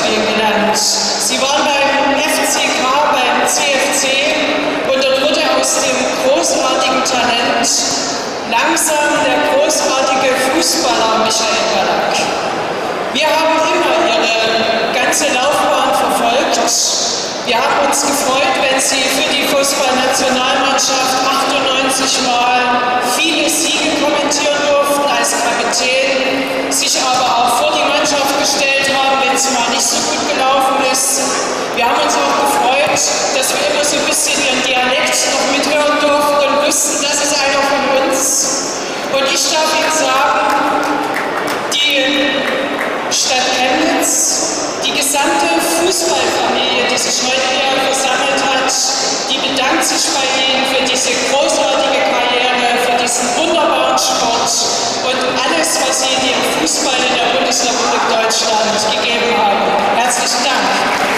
Fußballspielen gelernt. Sie waren beim FCK, beim CFC und dort wurde aus dem großartigen Talent langsam der großartige Fußballer Michael Ballack. Wir haben immer ihre ganze Laufbahn verfolgt. Wir haben uns gefreut, wenn sie für die Fußballnationalmannschaft 98 Mal viele Siege kommentieren durften als Kapitän, sich aber auch vor die Mannschaft gestellt haben, wenn es mal nicht so gut gelaufen ist. Wir haben uns auch gefreut, dass wir immer so ein bisschen ihren Dialekt noch mithören durften und wussten, das ist einer von uns. Und ich darf Ihnen sagen, die Stadt Chemnitz, die gesamte Fußballfamilie, die sich heute hier versammelt hat, die bedankt sich bei Ihnen für diese großartige Karriere, für diesen wunderbaren Sport und alles, was Sie dem Fußball in der Bundesrepublik Deutschland gegeben haben. Herzlichen Dank.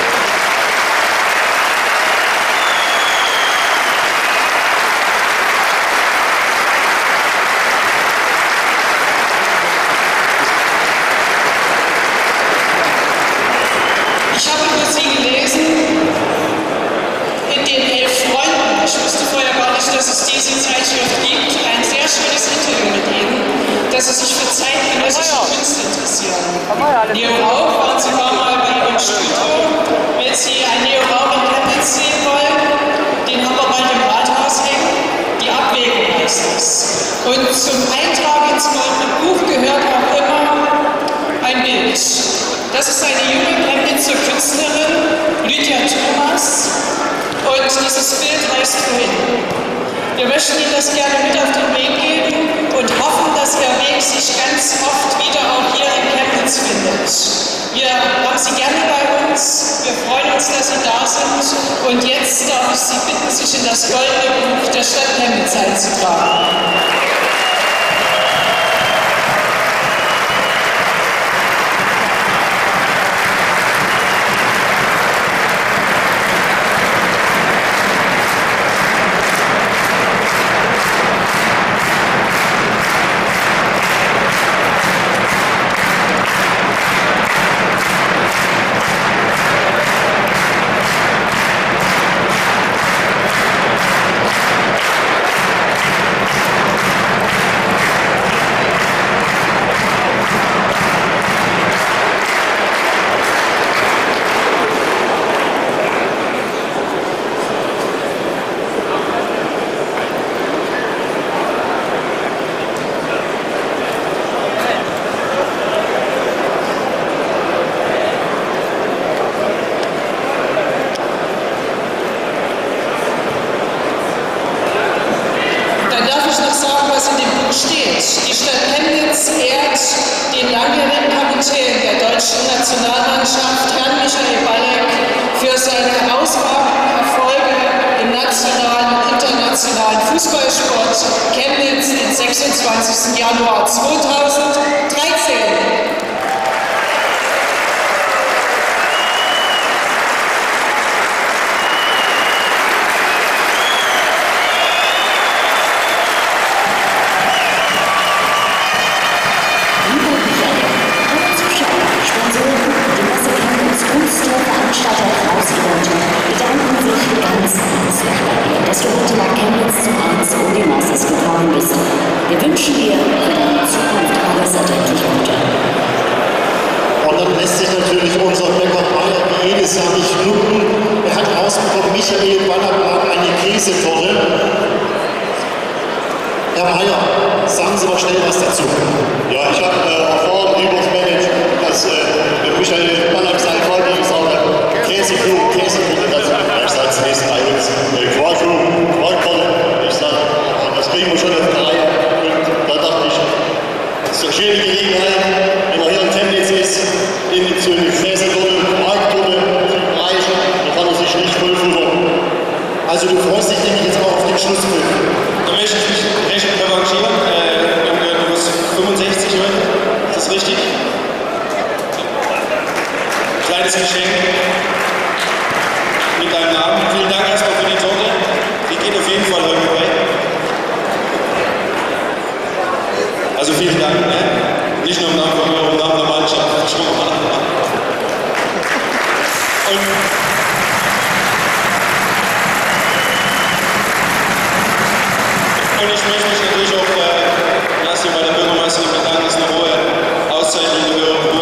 Ich habe über Sie gelesen in den 11 Freunden. Ich wusste vorher gar nicht, dass es diese Zeitschrift gibt. Ein sehr schönes Interview mit Ihnen, dass Sie sich für zeitgenössische Kunst interessieren. Neo Rauch waren Sie mal bei Ihrem Studio. Wenn Sie einen Neo Rauch in Chemnitz sehen wollen, den haben wir bald im Rathaus hängen. Die Abwägung heißt es. Und zum Eintrag ins Goldene Buch gehört auch immer ein Bild. Das ist eine junge Chemnitzer Künstlerin, Lydia Thomas, und dieses Bild heißt Wohin. Wir möchten Ihnen das gerne mit auf den Weg geben und hoffen, dass Ihr Weg sich ganz oft wieder auch hier in Chemnitz findet. Wir haben Sie gerne bei uns, wir freuen uns, dass Sie da sind und jetzt darf ich Sie bitten, sich in das Goldene Buch der Stadt Chemnitz einzutragen. Die Stadt Chemnitz ehrt den langjährigen Kapitän der deutschen Nationalmannschaft, Herrn Michael Ballack, für seine ausgezeichneten Erfolge im nationalen und internationalen Fußballsport Chemnitz den 26. Januar 2013. Dass du heute nach Chemnitz zum 1 um die Masters gekommen bist. Wir wünschen dir für deine Zukunft alles erdenklich Gute. Und dann lässt sich natürlich unser Bäcker Ballack jedes Jahr nicht schlucken. Er hat rausbekommen, Michael Ballack mag eine Käsetorte. Herr Meier, sagen Sie mal schnell was dazu. Ja, ich habe erfahren über das Management, dass Michael Ballack sein Vater gesagt hat, Käsekuchen, dazu ich sage zunächst bei uns Quarktorte. Ich sage, das kriegen wir schon auf die Reihe. Und da dachte ich, das ist eine schöne Gelegenheit, wenn man hier in Chemnitz ist, in so eine Käsetorte, Quarktorte zu reichen, dann kann er sich nicht vollfuttern. Also du freust dich nämlich jetzt auch auf den Schlusspfiff. Da möchte ich mich recht revanchieren. Du bist 65 heute, ist das richtig? Kleines Geschenk mit deinem Namen. Vielen Dank erstmal für die Torte. Die geht auf jeden Fall heute vorbei. Also vielen Dank. Ne? Nicht nur im Namen von eurem Namen der Mannschaft. Und ich möchte mich natürlich auch bei der Bürgermeisterin bedanken, das ist eine hohe Auszeichnung gehören.